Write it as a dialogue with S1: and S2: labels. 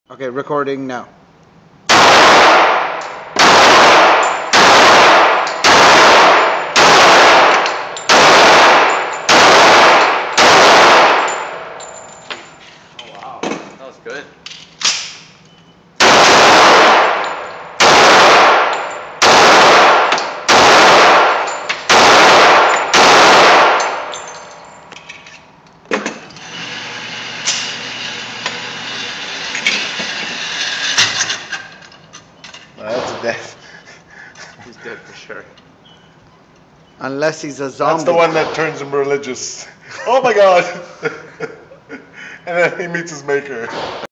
S1: Okay, recording now.
S2: Oh wow, that was good.
S3: That's a death.
S2: He's dead for sure.
S1: Unless he's a zombie.
S3: That's the one that turns him religious. Oh my god! And then he meets his maker.